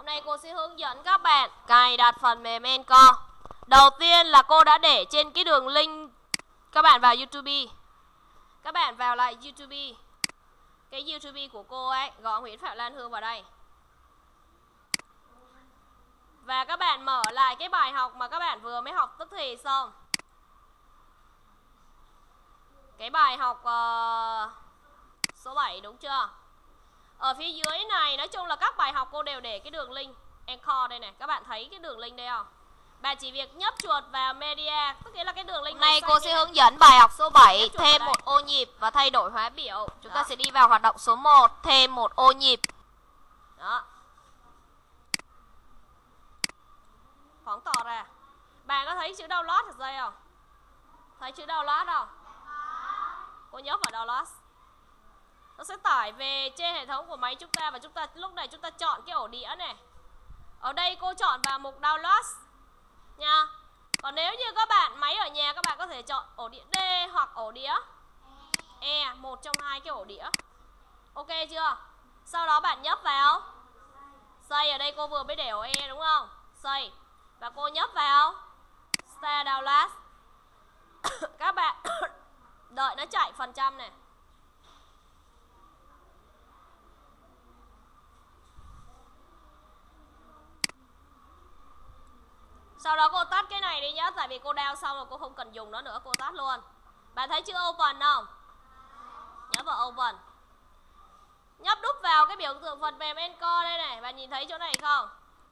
Hôm nay cô sẽ hướng dẫn các bạn cài đặt phần mềm Anchor. Đầu tiên là cô đã để trên cái đường link. Các bạn vào YouTube. Các bạn vào lại YouTube. Cái YouTube của cô ấy, gõ Nguyễn Phạm Lan Hương vào đây. Và các bạn mở lại cái bài học mà các bạn vừa mới học tức thì xong. Cái bài học số 7 đúng chưa? Ở phía dưới này nói chung là các bài học cô đều để cái đường link Anchor đây này. Các bạn thấy cái đường link đây không? Bạn chỉ việc nhấp chuột vào media, tức là cái đường link này. Cô sẽ hướng dẫn bài học số 7 thêm một ô nhịp và thay đổi hóa biểu. Chúng ta sẽ đi vào hoạt động số 1, thêm một ô nhịp. Đó. Phóng to ra. Bạn có thấy chữ download ở đây không? Thấy chữ download không? Cô nhấp vào download. Nó sẽ tải về trên hệ thống của máy chúng ta. Và lúc này chúng ta chọn cái ổ đĩa này. Ở đây cô chọn vào mục download nha. Còn nếu như các bạn máy ở nhà, các bạn có thể chọn ổ đĩa D hoặc ổ đĩa E, một trong hai cái ổ đĩa. Ok chưa? Sau đó bạn nhấp vào Save. Ở đây cô vừa mới để ổ E đúng không? Save. Và cô nhấp vào Start Download. Các bạn đợi nó chạy phần trăm này. Sau đó cô tắt cái này đi nhá. Tại vì cô download xong rồi cô không cần dùng nó nữa. Cô tắt luôn. Bạn thấy chữ Open không? Nhấp vào Open. Nhấp đúp vào cái biểu tượng phần mềm Anchor đây này. Bạn nhìn thấy chỗ này không?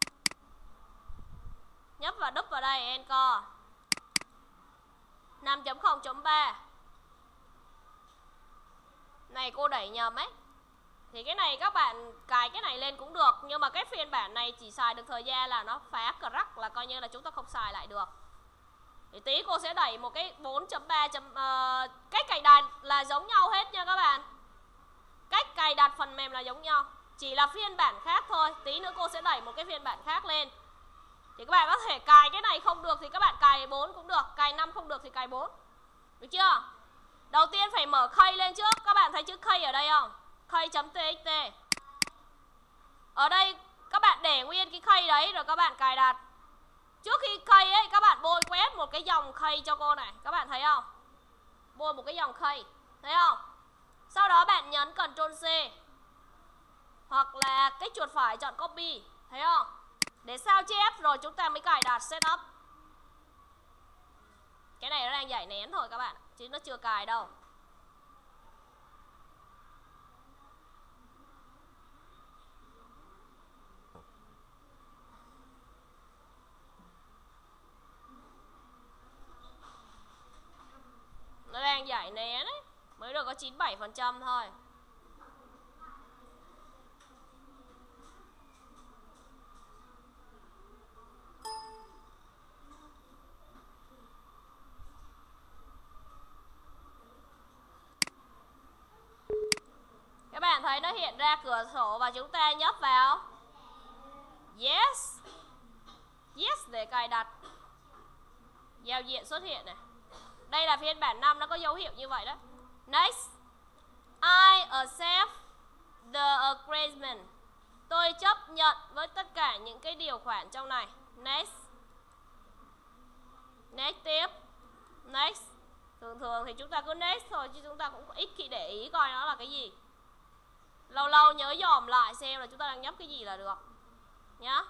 Nhấp vào đúp vào đây Anchor 5.0.3. Này cô đẩy nhầm ấy. Thì cái này các bạn cài cái này lên cũng được. Nhưng mà cái phiên bản này chỉ xài được thời gian là nó phá crack, là coi như là chúng ta không xài lại được. Thì tí cô sẽ đẩy một cái 4.3. Cách cài đặt là giống nhau hết nha các bạn. Cách cài đặt phần mềm là giống nhau, chỉ là phiên bản khác thôi. Tí nữa cô sẽ đẩy một cái phiên bản khác lên. Thì các bạn có thể cài cái này không được thì các bạn cài 4 cũng được. Cài 5 không được thì cài 4. Được chưa? Đầu tiên phải mở key lên trước. Các bạn thấy chữ key ở đây không? Key.txt. Ở đây các bạn để nguyên cái key đấy rồi các bạn cài đặt. Trước khi key ấy các bạn bôi quét một cái dòng key cho cô này. Các bạn thấy không? Bôi một cái dòng key. Thấy không? Sau đó bạn nhấn Ctrl C. Hoặc là cái chuột phải chọn copy. Thấy không? Để sao chép rồi chúng ta mới cài đặt setup. Cái này nó đang giải nén thôi các bạn, chứ nó chưa cài đâu. Nó đang giải nén ấy. Mới được có 97% thôi. Các bạn thấy nó hiện ra cửa sổ và chúng ta nhấp vào Yes. Yes để cài đặt. Giao diện xuất hiện này. Đây là phiên bản 5, nó có dấu hiệu như vậy đó. Next. I accept the agreement. Tôi chấp nhận với tất cả những cái điều khoản trong này. Next. Next tiếp. Next. Thường thì chúng ta cứ next thôi, chứ chúng ta cũng ít khi để ý coi nó là cái gì. Lâu lâu nhớ dòm lại xem là chúng ta đang nhấp cái gì là được nhá.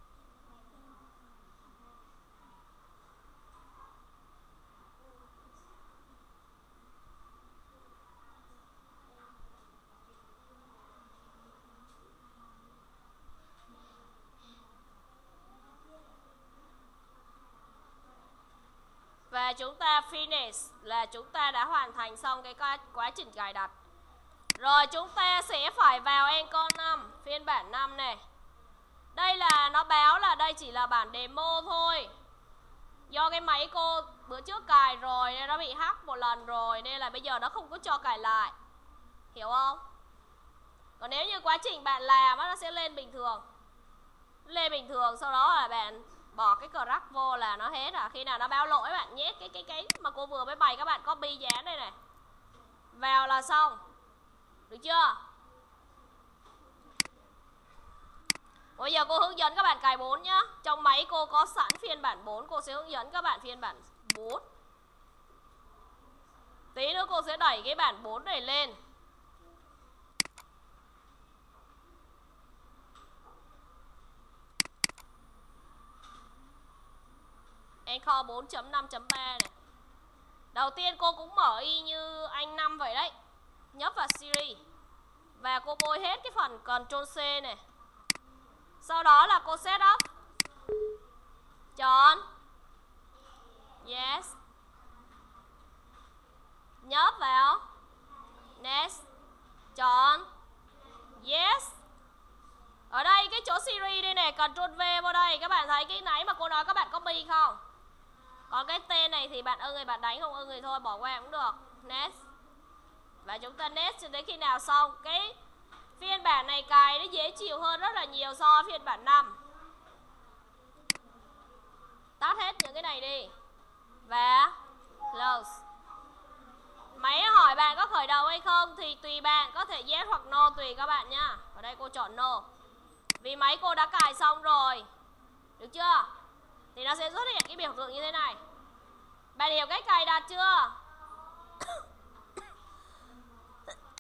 Và chúng ta finish là chúng ta đã hoàn thành xong cái quá trình cài đặt. Rồi chúng ta sẽ phải vào Anchor 5, phiên bản 5 này. Đây là nó báo là đây chỉ là bản demo thôi. Do cái máy cô bữa trước cài rồi nên nó bị hack một lần rồi, nên là bây giờ nó không có cho cài lại. Hiểu không? Còn nếu như quá trình bạn làm nó sẽ lên bình thường. Lên bình thường, sau đó là bạn bỏ cái crack vô là nó hết à. Khi nào nó báo lỗi bạn nhét cái mà cô vừa mới bày các bạn copy dán đây này vào là xong. Được chưa? Cô bây giờ cô hướng dẫn các bạn cài 4 nhá. Trong máy cô có sẵn phiên bản 4, cô sẽ hướng dẫn các bạn phiên bản 4. Tí nữa cô sẽ đẩy cái bản 4 này lên. Encore 4.5.3 này. Đầu tiên cô cũng mở y như anh Năm vậy đấy. Nhấp vào Siri và cô bôi hết cái phần Ctrl C này. Sau đó là cô setup. Chọn Yes. Nhấp vào Next. Chọn Yes. Ở đây cái chỗ Siri đây này, Ctrl V vào đây. Các bạn thấy cái nãy mà cô nói các bạn copy không? Còn cái tên này thì bạn ưng thì bạn đánh, không ưng thì thôi bỏ qua cũng được. Next. Và chúng ta next cho đến khi nào xong. Cái phiên bản này cài nó dễ chịu hơn rất là nhiều so với phiên bản 5. Tắt hết những cái này đi và close. Máy hỏi bạn có khởi động hay không thì tùy bạn, có thể yes hoặc no tùy các bạn nhá. Ở đây cô chọn no vì máy cô đã cài xong rồi. Được chưa? Thì nó sẽ xuất hiện cái biểu tượng như thế này. Bạn hiểu cách cài đặt chưa?